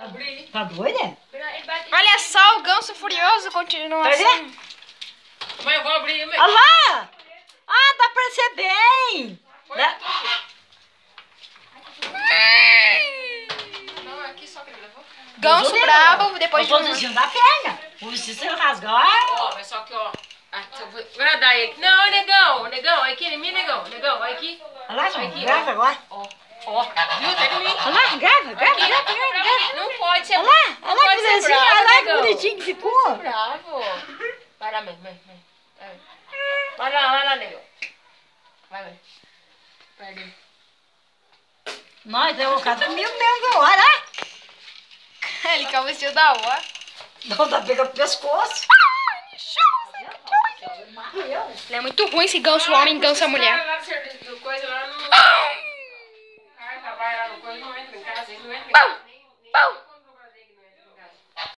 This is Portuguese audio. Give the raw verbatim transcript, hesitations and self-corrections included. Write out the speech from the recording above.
Abri. Tá doida? Olha só, o ganso furioso continua Tá assim. vendo? Mas eu vou abrir, mãe. Olha lá! Ah, dá pra ser bem! Dá- Não, é aqui só que ele levou. Ganso Deus brabo, Deus. depois de Eu um... tô dizendo da perna. O se você rasgar... Ó, mas só que, ó. Aqui, eu vou gradar ele. Não, negão, negão. Aqui em mim, negão. Negão, aqui. Olha lá, Aqui, João, grava agora. Ó, ó. Viu? Tá em mim. Olha lá, grava, grava, Aqui. grava, grava, grava. Não pode ser Olha lá, olha lá que pode ser belezinha, bravo, olha lá que negão. bonitinho que ficou. Bravo. Vai lá, mãe, mãe, mãe. Vai. Vai lá, vai lá, negão. Vai, mãe. Vai ali. Nós, é o caso comigo mesmo, olha lá. Ele quer o vestido da hora. Não, dá pega pro pescoço. Ele é muito ruim esse ganso homem, ganso mulher. Vai lá no serviço do coisa lá no... Vai lá no coisa, não entra em casa, eles não entram em casa.